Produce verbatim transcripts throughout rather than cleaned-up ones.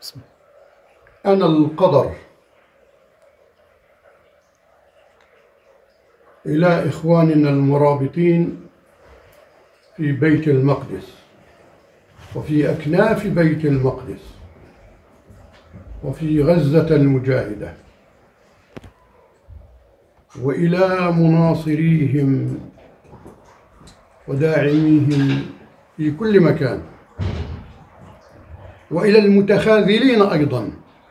بسم الله. أنا القدر. إلى إخواننا المرابطين في بيت المقدس وفي أكناف بيت المقدس وفي غزة المجاهدة، وإلى مناصريهم وداعميهم في كل مكان، وإلى المتخاذلين أيضا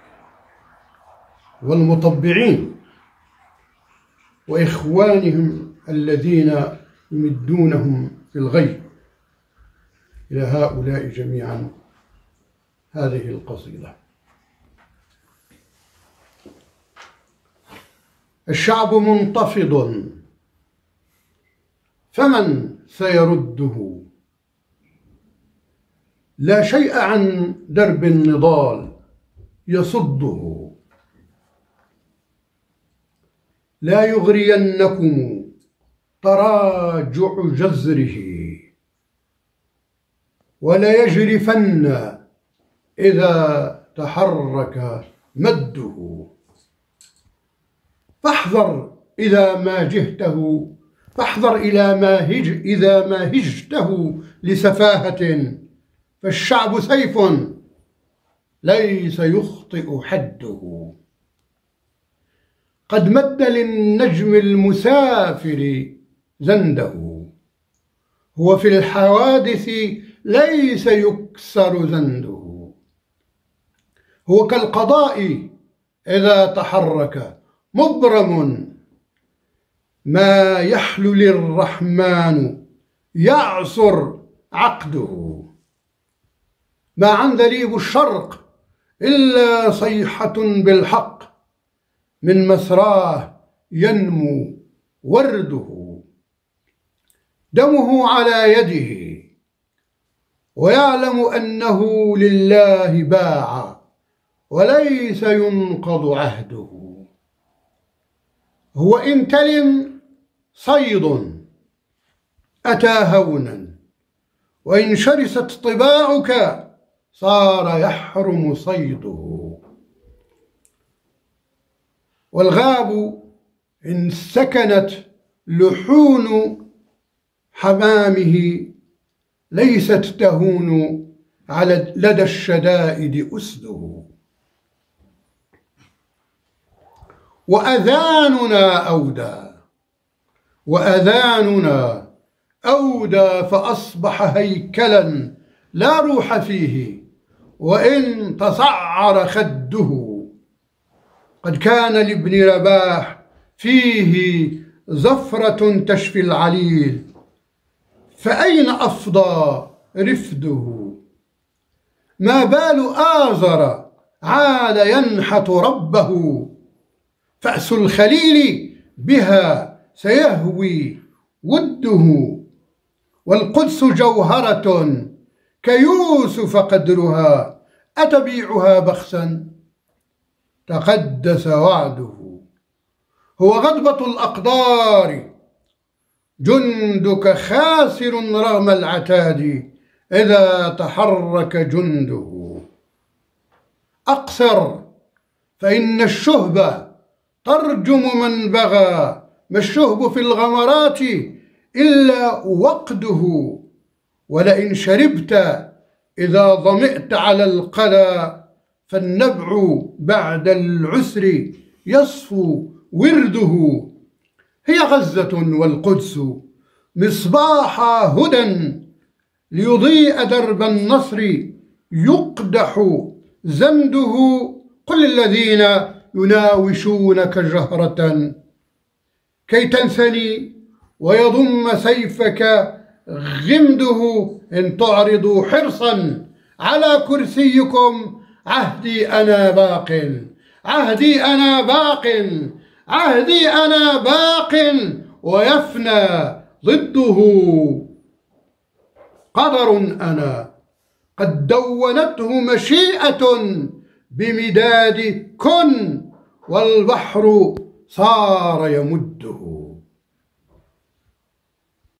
والمطبعين وإخوانهم الذين يمدونهم في الغي، إلى هؤلاء جميعا هذه القصيدة. الشعب منتفض، فمن سيرده؟ لا شيء عن درب النضال يصده. لا يغرينكم تراجع جزره، ولا يجرفن إذا تحرك مده. فاحذر إذا ما جهته فاحذر إلى ما هج إذا ما هجته لسفاهة، فالشعب سيف ليس يخطئ حده. قد مد للنجم المسافر زنده، هو في الحوادث ليس يكسر زنده. هو كالقضاء إذا تحرك مبرم، ما يحلل الرحمن يعصر عقده. ما عندليب الشرق إلا صيحة بالحق، من مسراه ينمو ورده. دمه على يده، ويعلم أنه لله باع، وليس ينقض عهده. هو إن تلم صيد أتى هونا، وإن شرست طباعك صار يحرم صيده. والغاب إن سكنت لحون حمامه، ليست تهون على لدى الشدائد أسده. وأذاننا أودى وأذاننا أودى فأصبح هيكلا لا روح فيه، وإن تصعر خده. قد كان لابن رباح فيه زفرة تشفي العليل، فأين أفضى رفده؟ ما بال آزر عاد ينحت ربه، فأس الخليل بها سيهوي وده. والقدس جوهرة كيوسف قدرها، أتبيعها بخسا؟ تقدس وعده. هو غضبة الأقدار، جندك خاسر رغم العتاد إذا تحرك جنده. أقصر فإن الشهب ترجم من بغى، ما الشهب في الغمرات إلا وقده. ولئن شربت إذا ظمئت على القلى، فالنبع بعد العسر يصفو ورده. هي غزة والقدس مصباح هدى، ليضيء درب النصر يقدح زمده. قل الذين يناوشونك جهرة، كي تنثني ويضم سيفك غمده. إن تعرضوا حرصا على كرسيكم، عهدي أنا باق عهدي أنا باق عهدي أنا باق ويفنى ضده. قدر أنا قد دونته مشيئة بمداد كن، والبحر صار يمده.